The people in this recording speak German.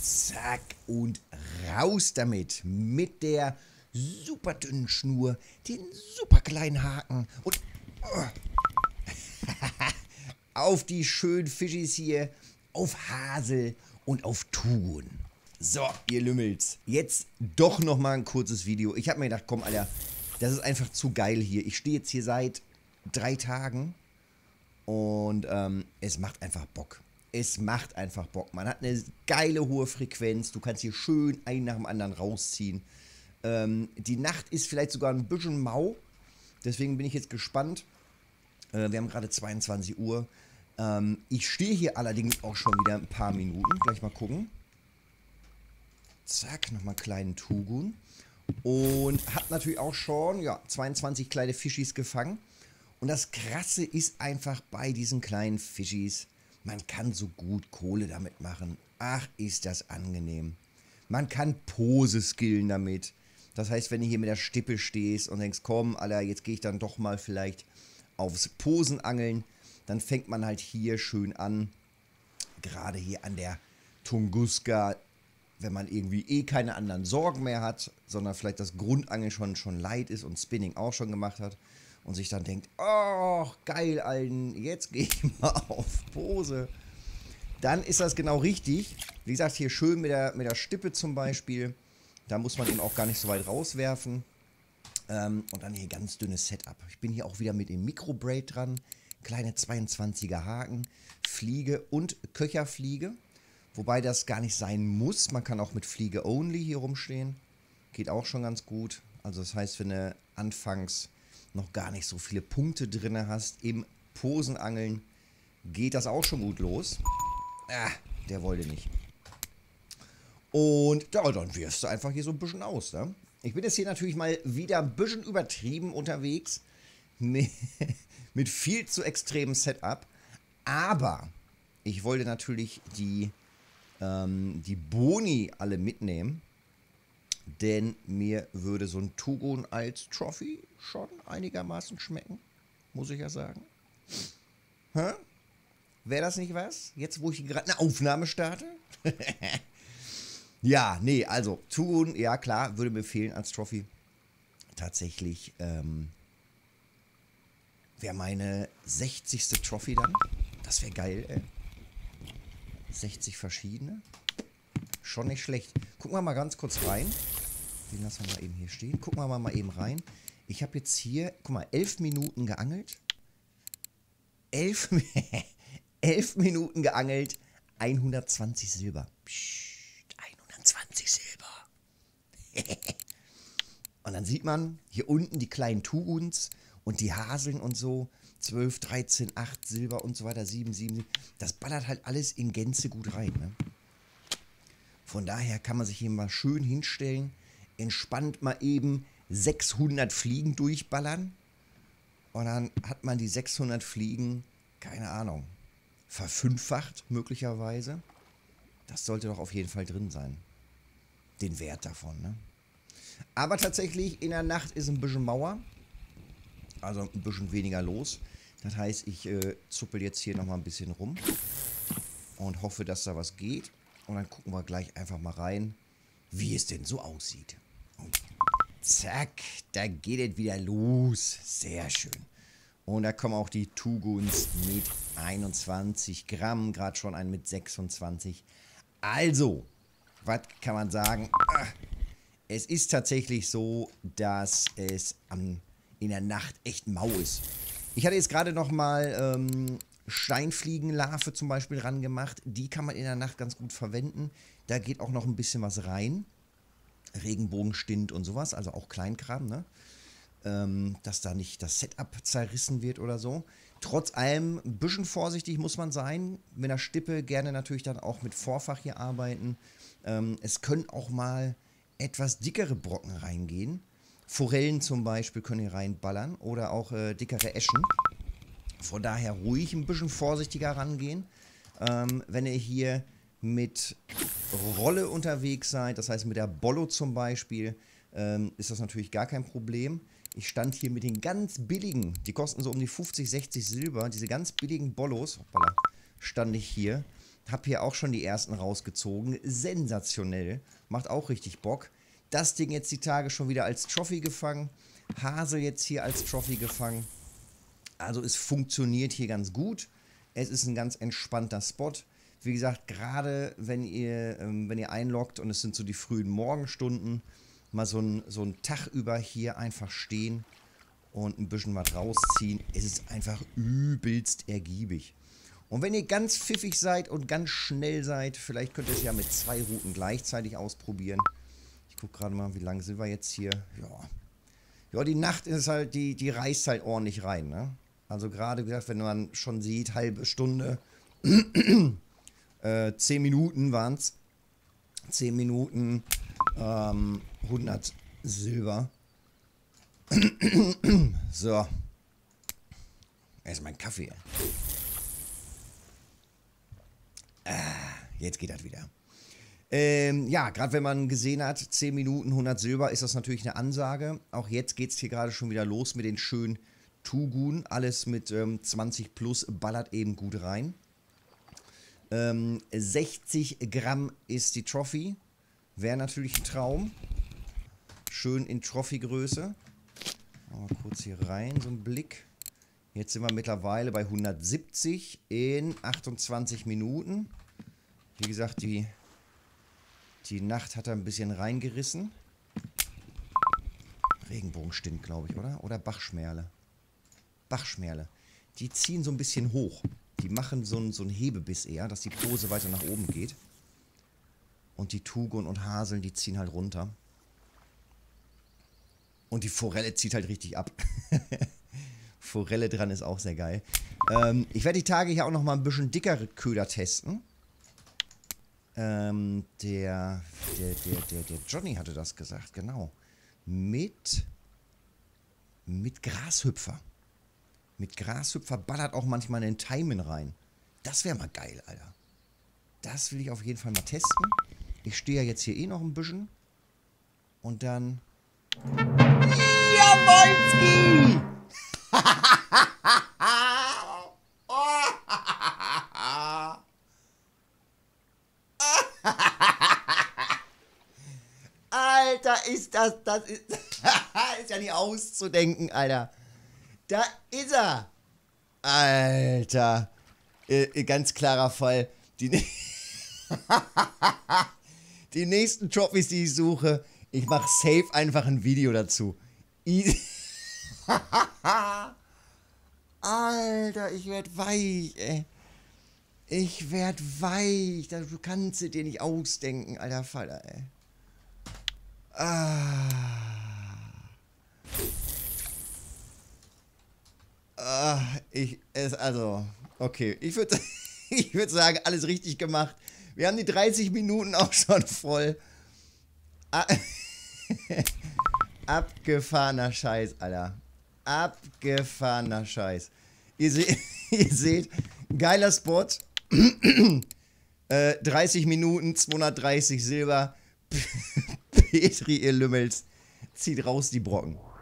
Zack und raus damit. Mit der super dünnen Schnur, den super kleinen Haken und auf die schönen Fischis hier, auf Hasel und auf Thun. So, ihr Lümmels, jetzt doch nochmal ein kurzes Video. Ich habe mir gedacht, komm, Alter, das ist einfach zu geil hier. Ich stehe jetzt hier seit 3 Tagen und es macht einfach Bock. Es macht einfach Bock. Man hat eine geile hohe Frequenz. Du kannst hier schön einen nach dem anderen rausziehen. Die Nacht ist vielleicht sogar ein bisschen mau. Deswegen bin ich jetzt gespannt. Wir haben gerade 22 Uhr. Ich stehe hier allerdings auch schon wieder ein paar Minuten. Gleich mal gucken. Zack, nochmal einen kleinen Tugun. Und habe natürlich auch schon 22 kleine Fischis gefangen. Und das Krasse ist einfach bei diesen kleinen Fischis, man kann so gut Kohle damit machen. Ach, ist das angenehm. Man kann Pose skillen damit. Das heißt, wenn du hier mit der Stippe stehst und denkst, komm, Alter, jetzt gehe ich dann doch mal vielleicht aufs Posenangeln, dann fängt man halt hier schön an. Gerade hier an der Tunguska, wenn man irgendwie keine anderen Sorgen mehr hat, sondern vielleicht das Grundangeln schon leid ist und Spinning auch schon gemacht hat und sich dann denkt, oh, geil, Alten, jetzt gehe ich mal auf Pose. Dann ist das genau richtig. Wie gesagt, hier schön mit der Stippe zum Beispiel. Da muss man eben auch gar nicht so weit rauswerfen. Und dann hier ganz dünnes Setup. Ich bin hier auch wieder mit dem Microbraid dran. Kleine 22er Haken, Fliege und Köcherfliege. Wobei das gar nicht sein muss. Man kann auch mit Fliege only hier rumstehen. Geht auch schon ganz gut. Also das heißt, wenn du anfangs noch gar nicht so viele Punkte drin hast im Posenangeln, geht das auch schon gut los. Ah, der wollte nicht. Und ja, dann wirfst du einfach hier so ein bisschen aus. Ne? Ich bin jetzt hier natürlich mal wieder ein bisschen übertrieben unterwegs. Mit viel zu extremem Setup. Aber ich wollte natürlich die Boni alle mitnehmen. Denn mir würde so ein Tugun als Trophy schon einigermaßen schmecken. Muss ich ja sagen. Hä? Wäre das nicht was? Jetzt, wo ich gerade eine Aufnahme starte? Ja, nee, also Tugun, ja klar, würde mir fehlen als Trophy. Tatsächlich wäre meine 60. Trophy dann. Das wäre geil, ey. 60 verschiedene. Schon nicht schlecht. Gucken wir mal ganz kurz rein. Den lassen wir mal eben hier stehen. Gucken wir mal eben rein. Ich habe jetzt hier, guck mal, 11 Minuten geangelt. 11 Minuten geangelt. 120 Silber. Psst, 120 Silber. Und dann sieht man hier unten die kleinen Tuguns und die Haseln und so. 12, 13, 8 Silber und so weiter. 7, 7. Das ballert halt alles in Gänze gut rein. Ne? Von daher kann man sich hier mal schön hinstellen. Entspannt mal eben 600 Fliegen durchballern. Und dann hat man die 600 Fliegen, keine Ahnung, verfünffacht möglicherweise. Das sollte doch auf jeden Fall drin sein. Den Wert davon, ne? Aber tatsächlich, in der Nacht ist ein bisschen Mauer. Also ein bisschen weniger los. Das heißt, ich zuppel jetzt hier nochmal ein bisschen rum. Und hoffe, dass da was geht. Und dann gucken wir gleich einfach mal rein, wie es denn so aussieht. Und zack, da geht es wieder los. Sehr schön. Und da kommen auch die Tuguns mit 21 Gramm. Gerade schon ein mit 26. Also, was kann man sagen? Es ist tatsächlich so, dass es in der Nacht echt mau ist. Ich hatte jetzt gerade nochmal Steinfliegenlarve zum Beispiel ran gemacht. Die kann man in der Nacht ganz gut verwenden. Da geht auch noch ein bisschen was rein. Regenbogenstint und sowas, also auch Kleinkram, ne? Dass da nicht das Setup zerrissen wird oder so. Trotz allem ein bisschen vorsichtig muss man sein. Mit der Stippe gerne natürlich dann auch mit Vorfach hier arbeiten. Es können auch mal etwas dickere Brocken reingehen. Forellen zum Beispiel können hier reinballern oder auch dickere Eschen. Von daher ruhig ein bisschen vorsichtiger rangehen. Wenn ihr hier mit Rolle unterwegs seid, das heißt mit der Bollo zum Beispiel, ist das natürlich gar kein Problem. Ich stand hier mit den ganz billigen, die kosten so um die 50, 60 Silber, diese ganz billigen Bollos, hoppala, stand ich hier Hab hier auch schon die ersten rausgezogen. Sensationell. Macht auch richtig Bock. Das Ding jetzt die Tage schon wieder als Trophy gefangen. Hase jetzt hier als Trophy gefangen. Also es funktioniert hier ganz gut. Es ist ein ganz entspannter Spot. Wie gesagt, gerade wenn ihr einloggt und es sind so die frühen Morgenstunden, mal so ein Tag über hier einfach stehen und ein bisschen was rausziehen. Es ist einfach übelst ergiebig. Und wenn ihr ganz pfiffig seid und ganz schnell seid, vielleicht könnt ihr es ja mit 2 Routen gleichzeitig ausprobieren. Ich gucke gerade mal, wie lange sind wir jetzt hier. Ja, die Nacht ist halt, die reißt halt ordentlich rein, ne? Also gerade, wie gesagt, wenn man schon sieht, halbe Stunde, 10 Minuten waren es. 10 Minuten, 100 Silber. So. Erstmal ein Kaffee. Jetzt geht das wieder. Ja, gerade wenn man gesehen hat, 10 Minuten, 100 Silber, ist das natürlich eine Ansage. Auch jetzt geht es hier gerade schon wieder los mit den schönen Tugun. Alles mit 20 plus ballert eben gut rein. 60 Gramm ist die Trophy. Wäre natürlich ein Traum. Schön in Trophy-Größe. Mal kurz hier rein, so ein Blick. Jetzt sind wir mittlerweile bei 170 in 28 Minuten. Wie gesagt, die Nacht hat er ein bisschen reingerissen. Regenbogenstint, glaube ich, oder? Oder Bachschmerle. Bachschmerle. Die ziehen so ein bisschen hoch. Die machen so einen Hebebiss eher, dass die Pose weiter nach oben geht. Und die Tugun und Haseln, die ziehen halt runter. Und die Forelle zieht halt richtig ab. Forelle dran ist auch sehr geil. Ich werde die Tage hier auch noch mal ein bisschen dickere Köder testen. Der Johnny hatte das gesagt, genau. Mit Grashüpfer. Mit Grashüpfer ballert auch manchmal einen Taimen rein. Das wäre mal geil, Alter. Das will ich auf jeden Fall mal testen. Ich stehe ja jetzt hier eh noch ein bisschen. Und dann... Jawollski! Alter, ist das ist, ist ja nicht auszudenken, Alter. Da ist er. Alter. Ganz klarer Fall. Die nächsten Trophys, die ich suche, ich mache safe einfach ein Video dazu. Easy. Alter, ich werd weich, ey. Ich werd weich. Du kannst es dir nicht ausdenken, alter Vater, ey. Also, okay. Ich würd sagen, alles richtig gemacht. Wir haben die 30 Minuten auch schon voll. Abgefahrener Scheiß, Alter. Abgefahrener Scheiß. Ihr seht, geiler Spot. 30 Minuten, 230 Silber. Petri, ihr Lümmels, zieht raus die Brocken.